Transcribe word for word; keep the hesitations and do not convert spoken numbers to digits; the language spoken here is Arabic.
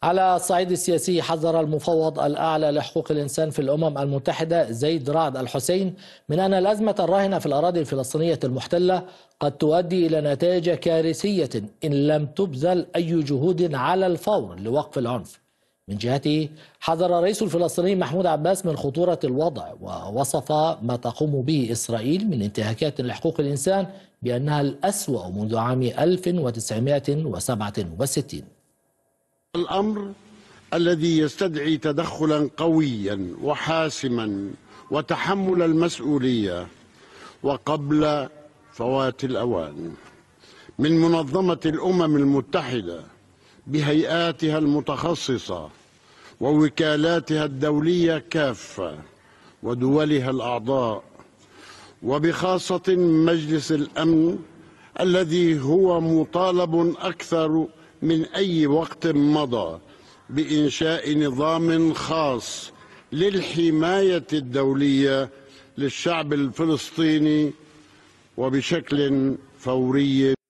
على الصعيد السياسي، حذر المفوض الأعلى لحقوق الإنسان في الأمم المتحدة زيد رعد الحسين من أن الأزمة الراهنة في الأراضي الفلسطينية المحتلة قد تؤدي إلى نتائج كارثية إن لم تبذل أي جهود على الفور لوقف العنف. من جهته، حذر الرئيس الفلسطيني محمود عباس من خطورة الوضع، ووصف ما تقوم به إسرائيل من انتهاكات لحقوق الإنسان بأنها الأسوأ منذ عام ألف وتسعمائة وسبعة وستين. الأمر الذي يستدعي تدخلا قويا وحاسما وتحمل المسؤولية وقبل فوات الأوان من منظمة الأمم المتحدة بهيئاتها المتخصصة ووكالاتها الدولية كافة ودولها الأعضاء، وبخاصة مجلس الأمن الذي هو مطالب أكثر من أي وقت مضى بإنشاء نظام خاص للحماية الدولية للشعب الفلسطيني وبشكل فوري.